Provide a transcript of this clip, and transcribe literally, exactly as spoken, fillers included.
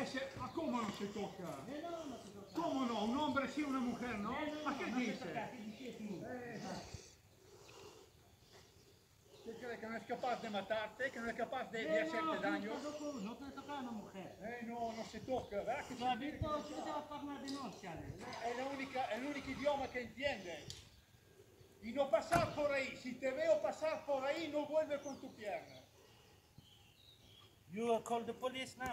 Eh, se, ma come non si tocca? Eh no, non si tocca. ¿Cómo no? Un hombre sí, una mujer no? Eh, no, ¿Ma no, che non si dice? tocca, che dici tu? Eh, ¿Qué crees? ¿Que no es capaz de matarte? ¿Que no es capaz de, de Eh hacerte no, daño? tú, no te toca a una mujer. Eh, no, no se toca, ¿verdad? Que Tu has se visto que te va a parlare di noche, Ale? Es la única, el único idioma que entiende. Y no pasar por ahí. Si te veo pasar por ahí, no vuelves con tu pierna. You call the police now.